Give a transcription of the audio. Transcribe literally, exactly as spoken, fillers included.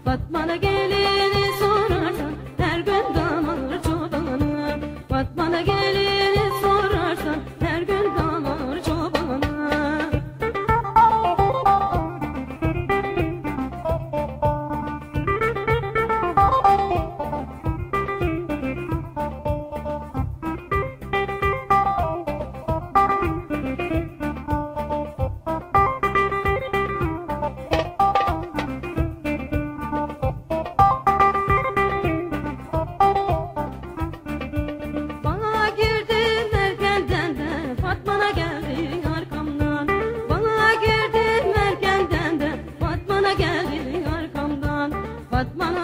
Batmana gelini sorarsan her gün damar çobanı. Batmana gelini sorarsan her gün damar çobanı. Bana girdin erkenden de Fatma'na geldin arkamdan. Bana girdin erkenden de Fatma'na geldin arkamdan. Fatma'na